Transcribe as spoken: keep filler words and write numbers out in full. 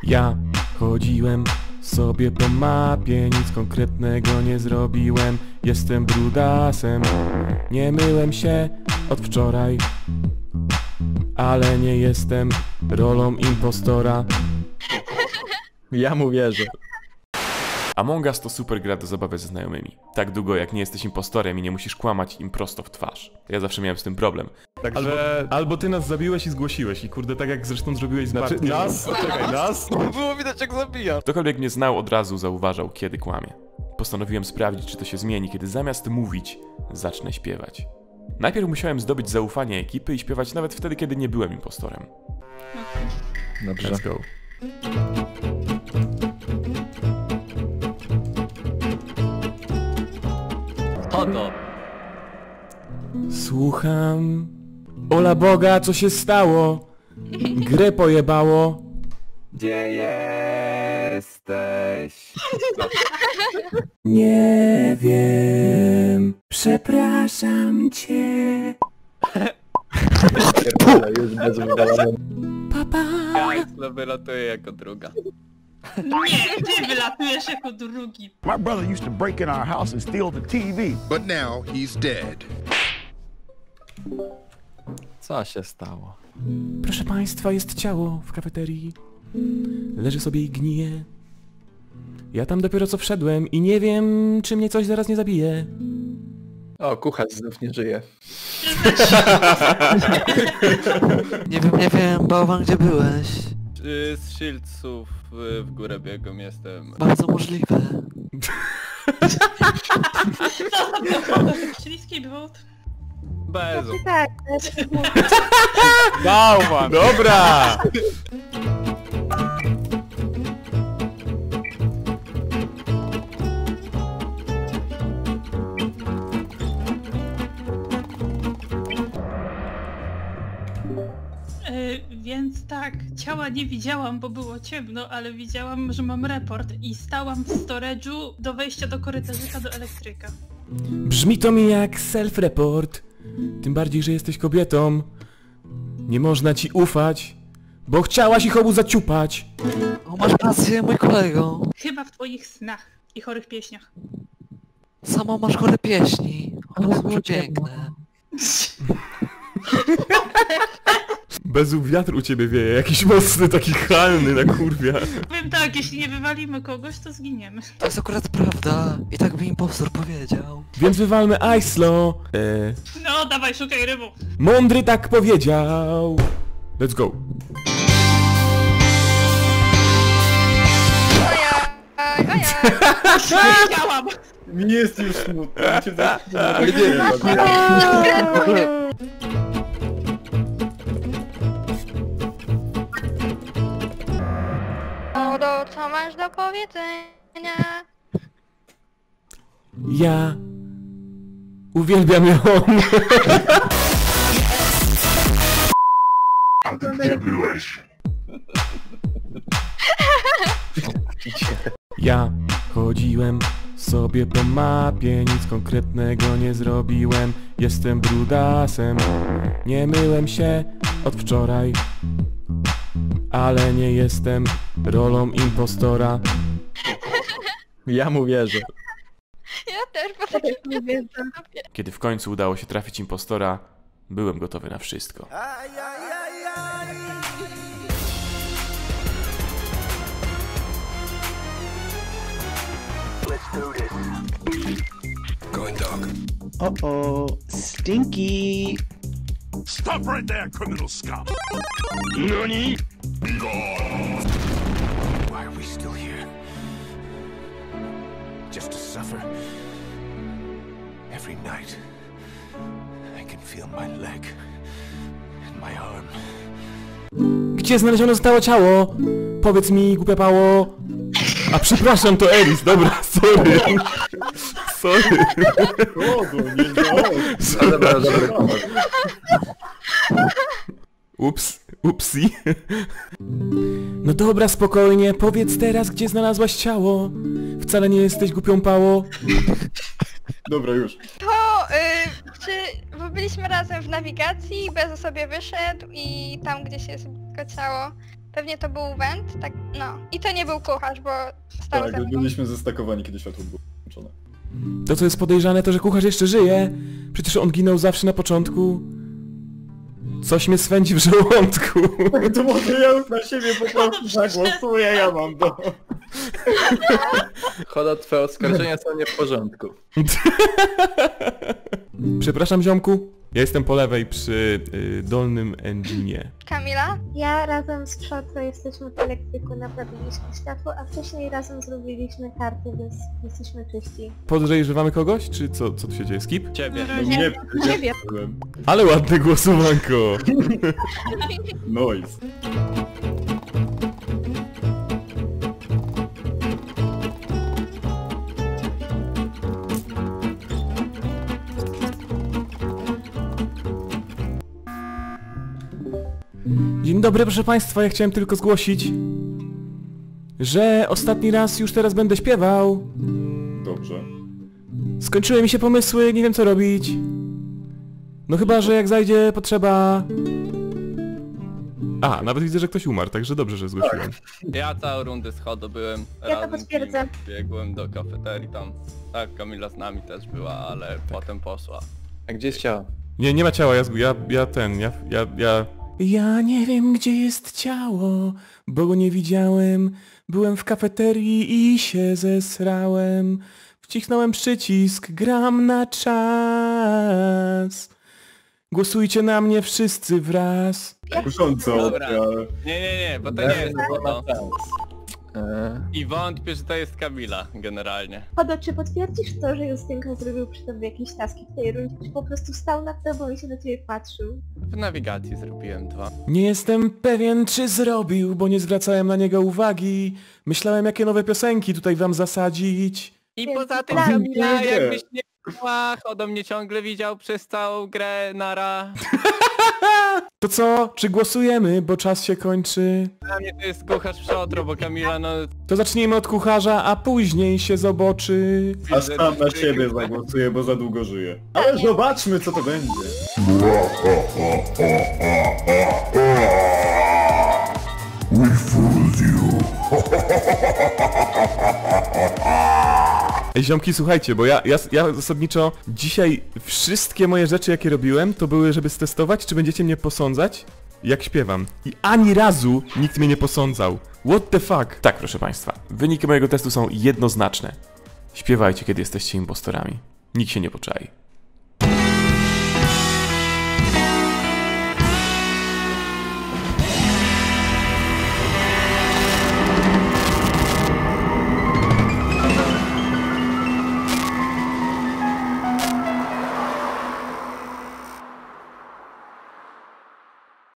Ja chodziłem sobie po mapie, nic konkretnego nie zrobiłem. Jestem brudasem, nie myłem się od wczoraj, ale nie jestem rolą impostora. Ja mu wierzę. Among Us to super gra do zabawy ze znajomymi. Tak długo jak nie jesteś impostorem i nie musisz kłamać im prosto w twarz. Ja zawsze miałem z tym problem. Także... Albo, albo ty nas zabiłeś i zgłosiłeś i kurde tak jak zresztą zrobiłeś z Znaczy Bartkiem. nas? Czekaj, nas? Było widać jak zabija. Ktokolwiek mnie znał od razu zauważał kiedy kłamie. Postanowiłem sprawdzić czy to się zmieni, kiedy zamiast mówić zacznę śpiewać. Najpierw musiałem zdobyć zaufanie ekipy i śpiewać nawet wtedy kiedy nie byłem impostorem. Dobrze. Let's go. Oto. Słucham. Ola Boga, co się stało? Grę pojebało. Gdzie jesteś? Nie wiem. Przepraszam cię. Już bez wydalania. Papa. Ja wylatuję jako druga. Nie, ty wylatujesz jako drugi. My brother used to break in our house and steal the T V. But now he's dead. Co się stało? Proszę państwa, jest ciało w kafeterii. Leży sobie i gnije. Ja tam dopiero co wszedłem i nie wiem, czy mnie coś zaraz nie zabije. O, kucharz znów nie żyje. Nie wiem, nie wiem, bałwan, gdzie byłeś? Y, Z Shieldsów y, w górę biegłem jestem. Bardzo możliwe. Śliski błąd. Bez. Tak, Bałwan! Dobra! Yy, więc tak, ciała nie widziałam, bo było ciemno, ale widziałam, że mam report i stałam w storage'u do wejścia do korytarzyka do elektryka. Brzmi to mi jak self-report. Tym bardziej, że jesteś kobietą. Nie można ci ufać, bo chciałaś ich obu zaciupać. O, masz rację, mój kolego. Chyba w twoich snach i chorych pieśniach. Samo masz chore pieśni. One są piękne. Bezu wiatr u ciebie wieje, jakiś mocny, taki halny na kurwia. Powiem tak, jeśli nie wywalimy kogoś, to zginiemy. To jest akurat prawda. I tak by impostor powiedział. Więc wywalmy Aislo. E, No, dawaj, szukaj rybu. mądry tak powiedział. Let's go. Wiedziałam! Mi jest już smutno. Mi się za... Odo, co masz do powiedzenia? Ja uwielbiam ją. A ty gdzie byłeś? Ja chodziłem sobie po mapie, nic konkretnego nie zrobiłem. Jestem brudasem, nie myłem się od wczoraj, ale nie jestem rolą impostora. Ja mu wierzę. Ja też, bo tak nie wiem. Kiedy w końcu udało się trafić impostora, byłem gotowy na wszystko. Going dog. Uh-oh, stinky. Stop right there, criminal scum! Nani? Be gone! Why are we still here? Just to suffer? Every night, I can feel my leg and my arm. Gdzie znalezione zostało ciało? Powiedz mi, głupia pało. A przepraszam, to Elis, dobra, sorry. Sorry. Dobra, dobra. Ups, upsi. No dobra, spokojnie, powiedz teraz, gdzie znalazłaś ciało. Wcale nie jesteś głupią pało. Dobra, już. To, y, czy bo byliśmy razem w nawigacji, Bezo sobie wyszedł i tam gdzieś jest tylko ciało. Pewnie to był węd, tak, no. I to nie był kucharz, bo stał Tak, ze mną. byliśmy zestakowani, kiedy światło było włączone. To, co jest podejrzane, to, że kucharz jeszcze żyje. Przecież on ginął zawsze na początku. Coś mnie swędzi w żołądku. To może ja już na siebie po prostu zagłosuję, ja mam to. Choda, twoje oskarżenia są nie w porządku. Przepraszam, ziomku. Ja jestem po lewej przy y, dolnym engine'ie. Kamila? Ja razem z Szotro jesteśmy w elektryku, naprawiliśmy światło, a wcześniej razem zrobiliśmy karty, więc jesteśmy czyści. Podejrzewamy kogoś? Czy co, co tu się dzieje? Skip? Ciebie. Na razie. Nie, Nie wiem. byłem. Ale ładne głosowanko! Noise. Dzień dobry, proszę państwa, ja chciałem tylko zgłosić, że ostatni raz już teraz będę śpiewał. Dobrze. Skończyły mi się pomysły, nie wiem co robić. No chyba, że jak zajdzie potrzeba... A, nawet widzę, że ktoś umarł, także dobrze, że zgłosiłem. Ja całą rundę z Chodo byłem. Ja to razem z nim potwierdzam. Biegłem do kafeterii tam. Tak, Kamila z nami też była, ale potem poszła. A gdzie jest ciało? Nie, nie ma ciała, ja, zg- ja, ja ten, ja, ja, ja... Ja nie wiem, gdzie jest ciało, bo go nie widziałem. Byłem w kafeterii i się zesrałem. Wcisnąłem przycisk, gram na czas. Głosujcie na mnie wszyscy wraz. Kusząco, Dobra. ale... Nie, nie, nie, bo to nie jest Chodo. I wątpię, że to jest Kamila, generalnie. Chodo, czy potwierdzisz to, że Justynka zrobił przy tobie jakieś taski w tej rundzie, czy po prostu stał nad tobą i się na ciebie patrzył? W nawigacji zrobiłem dwa. Nie jestem pewien, czy zrobił, bo nie zwracałem na niego uwagi. Myślałem, jakie nowe piosenki tutaj wam zasadzić. I Więc poza tym plan Kamila, nie. jakbyś nie była, Chodo mnie ciągle widział przez całą grę, nara. To co? Czy głosujemy, bo czas się kończy? Dla mnie to jest kucharz w Szotro, bo Kamila no... To zacznijmy od kucharza, a później się zobaczy. A sam na siebie zagłosuję, bo za długo żyję. Ale zobaczmy, co to będzie. We fooled you. Ej, ziomki, słuchajcie, bo ja, ja, ja zasadniczo dzisiaj wszystkie moje rzeczy, jakie robiłem, to były, żeby stestować, czy będziecie mnie posądzać, jak śpiewam. I ani razu nikt mnie nie posądzał. What the fuck? Tak, proszę państwa, wyniki mojego testu są jednoznaczne. Śpiewajcie, kiedy jesteście impostorami. Nikt się nie poczai.